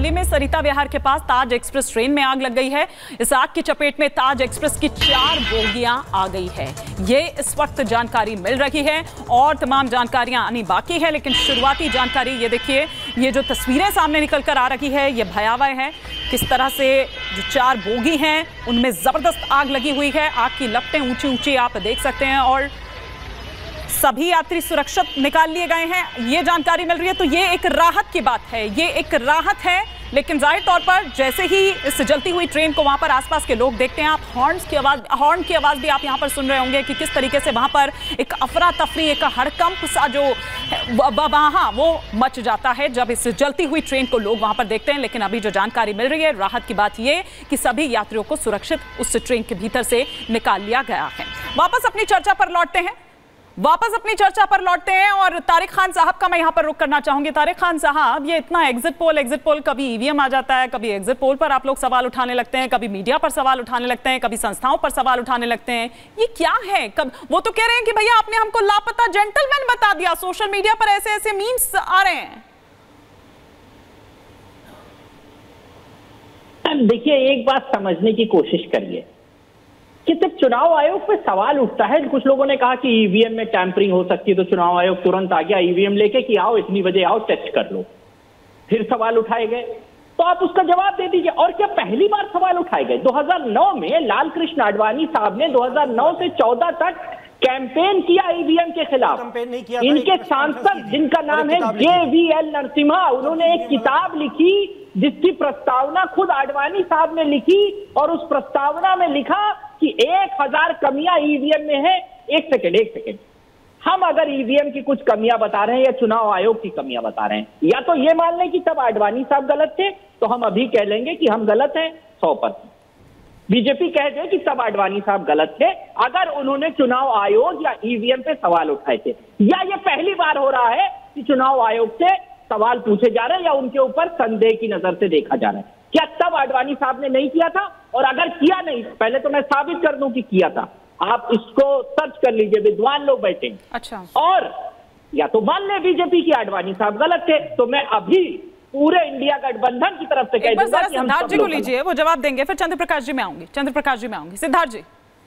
दिल्ली में सरिता विहार के पास ताज express train में आग लग गई है। इस आग की चपेट में ताज एक्सप्रेस की 4 बोगियां आ गई है। ये इस वक्त जानकारी मिल रही है और तमाम जानकारियां आनी बाकी है, लेकिन शुरुआती जानकारी ये देखिए, ये जो तस्वीरें सामने निकल कर आ रही है ये भयावह है। किस तरह से जो 4 बोगी हैं उनमें जबरदस्त आग लगी हुई है। आग की लपटें ऊंची ऊंची आप देख सकते हैं और सभी यात्री सुरक्षित निकाल लिए गए हैं, ये जानकारी मिल रही है। तो ये एक राहत की बात है, ये एक राहत है। लेकिन जाहिर तौर पर जैसे ही इस जलती हुई ट्रेन को वहां पर आसपास के लोग देखते हैं, आप हॉर्न की आवाज भी आप यहां पर सुन रहे होंगे कि किस तरीके से वहां पर एक अफरा तफरी, एक हड़कंप सा जो वहां वो मच जाता है जब इस जलती हुई ट्रेन को लोग वहां पर देखते हैं। लेकिन अभी जो जानकारी मिल रही है, राहत की बात ये कि सभी यात्रियों को सुरक्षित उस ट्रेन के भीतर से निकाल लिया गया है। वापस अपनी चर्चा पर लौटते हैं और तारिक खान साहब का मैं यहां पर रुख करना चाहूंगी। तारिक खान साहब, ये इतना एग्जिट पोल, कभी ईवीएम आ जाता है, कभी एग्जिट पोल पर आप लोग सवाल उठाने लगते हैं, कभी मीडिया पर सवाल उठाने लगते हैं, कभी संस्थाओं पर सवाल उठाने लगते हैं, ये क्या है? वो तो कह रहे हैं कि भैया आपने हमको लापता जेंटलमैन बता दिया, सोशल मीडिया पर ऐसे ऐसे मीम्स आ रहे हैं। देखिए, एक बात समझने की कोशिश करिए कि जब चुनाव आयोग पे सवाल उठता है, कुछ लोगों ने कहा कि ईवीएम में टैंपरिंग हो सकती है, तो चुनाव आयोग तुरंत आ गया ईवीएम लेके कि आओ इतनी बजे आओ टेस्ट कर लो। फिर सवाल उठाए गए, तो आप उसका जवाब दे दीजिए। और क्या पहली बार सवाल उठाए गए? 2009 में लाल कृष्ण आडवाणी साहब ने 2009 से 14 तक कैंपेन किया ईवीएम के खिलाफ। इनके सांसद जिनका नाम है JVL नरसिम्हा, उन्होंने एक किताब लिखी जिसकी प्रस्तावना खुद आडवाणी साहब ने लिखी और उस प्रस्तावना में लिखा कि 1000 कमियां ईवीएम में है। एक सेकेंड, हम अगर ईवीएम की कुछ कमियां बता रहे हैं या चुनाव आयोग की कमियां बता रहे हैं, या तो ये मान लें कि तब आडवाणी साहब गलत थे, तो हम अभी कह लेंगे कि हम गलत हैं 100%। बीजेपी कह दे कि तब आडवाणी साहब गलत थे अगर उन्होंने चुनाव आयोग या ईवीएम पे सवाल उठाए थे, या ये पहली बार हो रहा है कि चुनाव आयोग से सवाल पूछे जा रहे हैं या उनके ऊपर संदेह की नजर से देखा जा रहा है। क्या तब आडवाणी साहब ने नहीं किया था? और अगर किया नहीं, पहले तो मैं साबित कर दूं कि किया था। आप इसको सर्च कर लीजिए, विद्वान लोग बैठे। अच्छा। और या तो मान ले बीजेपी की आडवाणी साहब गलत थे, तो मैं अभी पूरे इंडिया गठबंधन की तरफ से कह दूंगा कि हम सिद्धार्थ जी को लीजिए, वो जवाब देंगे, फिर चंद्रप्रकाश जी में आऊंगी। सिद्धार्थ जी,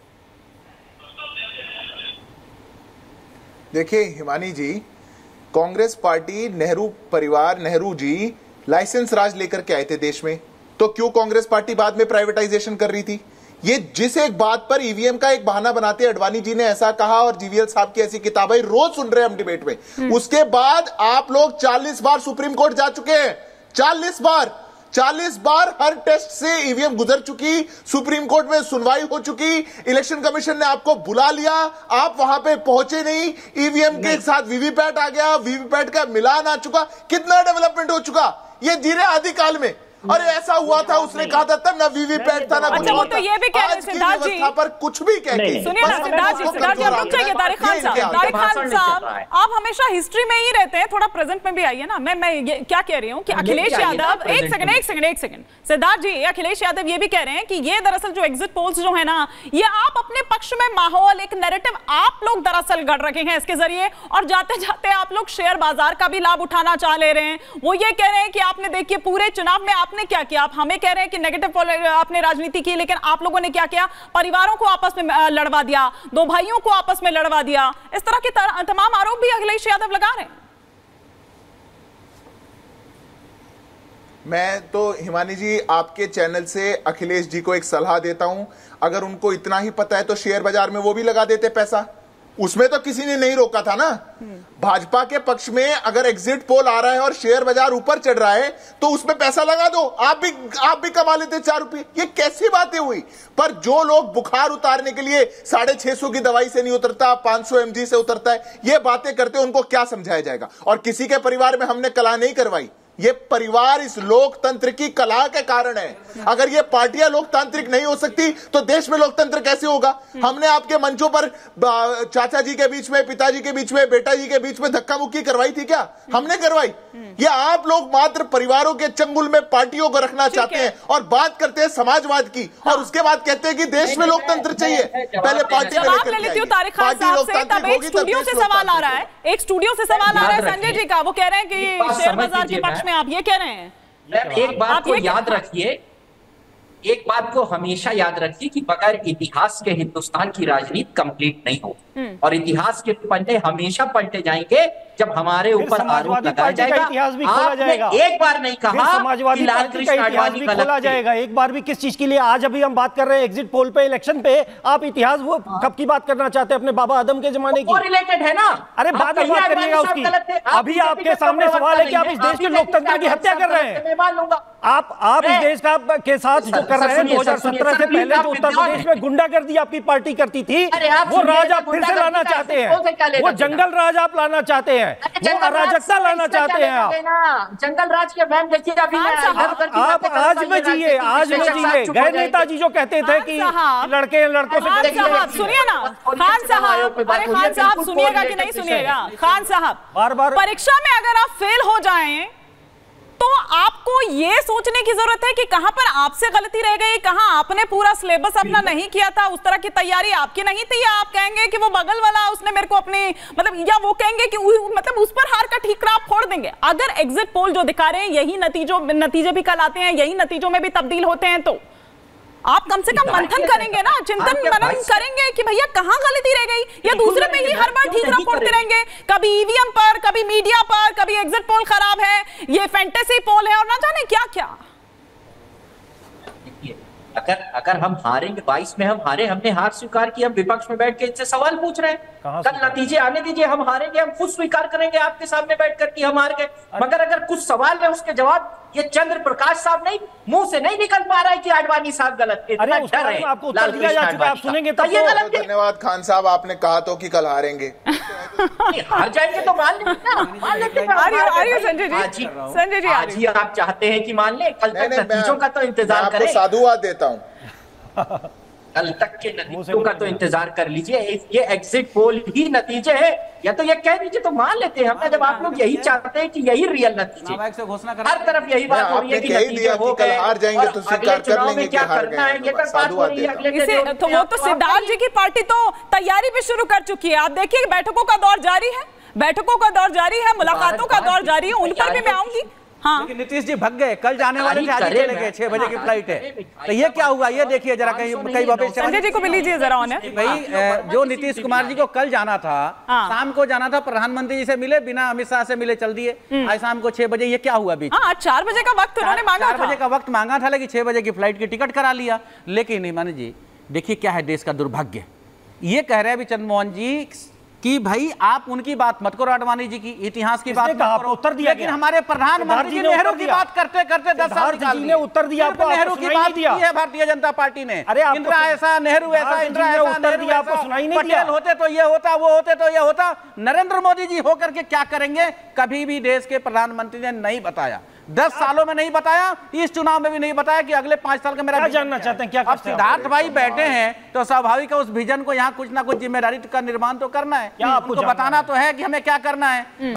देखिए हिमानी जी, कांग्रेस पार्टी, नेहरू परिवार, नेहरू जी लाइसेंस राज लेकर के आए थे देश में, तो क्यों कांग्रेस पार्टी बाद में प्राइवेटाइजेशन कर रही थी? ये जिस एक बात पर ईवीएम का एक बहाना बनाते, अडवाणी जी ने ऐसा कहा और जीवीएल साहब की ऐसी किताबें रोज सुन रहे हैं हम डिबेट में, उसके बाद आप लोग 40 बार सुप्रीम कोर्ट जा चुके हैं। 40 बार हर टेस्ट से ईवीएम गुजर चुकी, सुप्रीम कोर्ट में सुनवाई हो चुकी, इलेक्शन कमीशन ने आपको बुला लिया, आप वहां पे पहुंचे नहीं, ईवीएम के साथ वीवीपैट आ गया, वीवीपैट का मिलान आ चुका, कितना डेवलपमेंट हो चुका ये जीरे आदिकाल में। अरे ऐसा हुआ था, उसने कहा था तब ना वीवीपैट था ना कुछ। वो तो ये भी कह रहे हैं सिद्धार्थ जी, पर कुछ भी कह के सुनिए ना सिद्धार्थ जी, आप रुक जाइए। तारिक खान साहब, आप हमेशा हिस्ट्री में ही रहते हैं, थोड़ा प्रेजेंट में भी आइए ना। मैं ये क्या कह रही हूँ कि अखिलेश यादव, एक सेकंड सिद्धार्थ जी, अखिलेश यादव ये भी कह रहे हैं कि ये दरअसल जो एग्जिट पोल्स जो है ना, ये आप अपने पक्ष में माहौल, एक नैरेटिव आप लोग दरअसल गढ़ रखे हैं इसके जरिए, और जाते जाते आप लोग शेयर बाजार का भी लाभ उठाना चाह ले रहे हैं। वो ये कह रहे हैं कि आपने देखिए पूरे चुनाव में आपने क्या किया, आप हमें कह रहे हैं कि नेगेटिव आपने राजनीति की, लेकिन आप लोगों ने क्या किया? परिवारों को आपस में लड़वा दिया, 2 भाइयों को आपस में लड़वा दिया। इस तरह के तमाम आरोप भी अखिलेश यादव लगा रहे हैं। मैं तो हिमानी जी आपके चैनल से अखिलेश जी को एक सलाह देता हूं, अगर उनको इतना ही पता है तो शेयर बाजार में वो भी लगा देते पैसा, उसमें तो किसी ने नहीं रोका था ना। भाजपा के पक्ष में अगर एग्जिट पोल आ रहा है और शेयर बाजार ऊपर चढ़ रहा है तो उसमें पैसा लगा दो, आप भी कमा लेते 4 रुपए। ये कैसी बातें हुई? पर जो लोग बुखार उतारने के लिए 650 की दवाई से नहीं उतरता, 500 mg से उतरता है, ये बातें करते उनको क्या समझाया जाएगा? और किसी के परिवार में हमने कलह नहीं करवाई, ये परिवार इस लोकतंत्र की कला के कारण है। अगर ये पार्टियां लोकतांत्रिक नहीं हो सकती तो देश में लोकतंत्र कैसे होगा? हमने आपके मंचों पर चाचा जी के बीच में, पिताजी के बीच में, बेटा जी के बीच में धक्का मुक्की करवाई थी क्या? हमने करवाई? या आप लोग मात्र परिवारों के चंगुल में पार्टियों को रखना चाहते हैं और बात करते हैं समाजवाद की, और उसके बाद कहते हैं कि देश में लोकतंत्र चाहिए। पहले पार्टी में एक स्टूडियो से सवाल आ रहा है, संजय जी का, वो कह रहे हैं कि शेयर बाजार के पक्ष में आप ये कह रहे हैं एक बात को याद रखिए, एक बात को हमेशा याद रखिए कि बगैर इतिहास के हिंदुस्तान की राजनीति कंप्लीट नहीं होगी, और इतिहास के पन्ने हमेशा पलटे जाएंगे जब हमारे ऊपर आरोप लगाया जाएगा। इतिहास भी खोला जाएगा। एक बार नहीं कहा समाजवादी पार्टी का इतिहास भी खोला जाएगा। एक बार भी किस चीज के लिए? आज अभी हम बात कर रहे हैं एग्जिट पोल पे, इलेक्शन पे, आप इतिहास वो कब की बात करना चाहते हैं? अपने बाबा आदम के जमाने की? रिलेटेड है ना। अरे बाद में बात करिएगा उसकी। अभी आपके सामने सवाल है कि आप इस देश के लोकतंत्र की हत्या कर रहे हैं। आप इस देश का के साथ जो कर रहे हैं, 2017 से पहले जो उत्तर प्रदेश में गुंडागर्दी आपकी पार्टी करती थी, वो राज आप फिर से लाना चाहते हैं। वो जंगल राज आप लाना चाहते हैं, वो अराजकता लाना चाहते हैं आप। जंगल राज के मैम देखिए, अभी आप आज में जिए, आज में जिए। गए नेताजी जो कहते थे कि लड़के लड़कों से। सुनिए ना खान साहब, अरे खान साहब सुनिएगा कि नहीं सुनिएगा? खान साहब, बार बार परीक्षा में अगर आप फेल हो जाएं तो आपको ये सोचने की जरूरत है कि कहां पर आपसे गलती रह गई, कहां आपने पूरा सिलेबस अपना नहीं किया था, उस तरह की तैयारी आपकी नहीं थी, या आप कहेंगे कि वो बगल वाला उसने मेरे को अपनी मतलब, या वो कहेंगे कि मतलब उस पर हार का ठीकरा आप फोड़ देंगे। अगर एग्जिट पोल जो दिखा रहे हैं यही नतीजे भी कल आते हैं, यही नतीजों में भी तब्दील होते हैं, तो आप कम से कम मंथन करेंगे ना, चिंतन मनन करेंगे कि भैया कहां गलती रह गई, या दूसरे पे ही हर बार ठीकरा फोड़ते रहेंगे? कभी ईवीएम पर, कभी मीडिया पर, कभी एग्जिट पोल खराब है, ये फैंटेसी पोल है, और ना जाने क्या क्या। अगर हम हारेंगे, 22 में हम हारे, हमने हार स्वीकार की, हम विपक्ष में बैठ के इनसे सवाल पूछ रहे हैं। कल नतीजे आने दीजिए, हम हारेंगे, हम खुद स्वीकार करेंगे आपके सामने बैठ कर कि हम हार गए। मगर अगर कुछ सवाल है उसके जवाब ये चंद्र प्रकाश साहब नहीं मुंह से नहीं निकल पा रहा है कि आडवाणी साहब गलत थे। अरे उसका आपको उत्तर दिया जा चुका है, आप सुनेंगे तब ये गलत। धन्यवाद खान साहब, आपने कहा तो कि कल हारेंगे। हार जाएंगे तो मान लेंगे। संजय जी आज ही आप चाहते हैं कि मान ले, कल तक नतीजों का तो इंतजार करें। साधुवाद देता हूँ, कल तक के नतीजों का तो इंतजार कर लीजिए। ये एग्जिट पोल ही नतीजे है, या तो ये कह दीजिए तो मान लेते हैं हमने, जब आप लोग यही चाहते हैं कि यही रियल नतीजे, हर तरफ यही बात हो रही है कि नतीजे हो गए, हार जाएंगे तो स्वीकार कर लेंगे क्या करना है, ये तक बात हो रही है। तो वो तो सिद्धार्थ जी की पार्टी तो तैयारी भी शुरू कर चुकी है। आप देखिए बैठकों का दौर जारी है, बैठकों का दौर जारी है, मुलाकातों का दौर जारी है, उन पर भी मैं आऊंगी। हाँ। लेकिन नीतीश जी भग गए, कल जाने वाले थे, आज चले गए, 6 बजे की फ्लाइट है। तो ये क्या हुआ, ये देखिए जरा, कई वापस संजय जी को भी लीजिए जरा ऑनर। भाई जो नीतीश कुमार जी को कल जाना था, शाम को जाना था, प्रधानमंत्री जी से मिले, बिना अमित शाह से मिले चल दिए। आज शाम को 6 बजे, ये क्या हुआ बीच? आज 4 बजे का वक्त उन्होंने मांगा था, 4 बजे का वक्त मांगा था, लेकिन 6 बजे की फ्लाइट की टिकट करा लिया। लेकिन मानी जी देखिए क्या है देश का दुर्भाग्य, ये कह रहे हैं अभी चंद्रमोहन जी कि भाई आप उनकी बात मत करो, आडवाणी जी की इतिहास की बात करो, उत्तर दिया। लेकिन हमारे प्रधानमंत्री जी नेहरू की बात करते करते 10 साल ने उत्तर दिया, नेहरू की बात की है भारतीय जनता पार्टी ने। अरे इंदिरा ऐसा, नेहरू ऐसा, इंदिरा ऐसा, उत्तर दिया, आपको सुनाई नहीं दिया? पटेल होते तो ये होता, वो होते तो ये होता। नरेंद्र मोदी जी होकर के क्या करेंगे, कभी भी देश के प्रधानमंत्री ने नहीं बताया, 10 सालों में नहीं बताया, इस चुनाव में भी नहीं बताया कि अगले 5 साल का मेरा जानना चाहते हैं क्या। अब सिद्धार्थ भाई बैठे हैं तो स्वाभाविक है उस विजन को यहाँ कुछ ना कुछ जिम्मेदारी का निर्माण तो करना है, उनको बताना तो है कि हमें क्या करना है।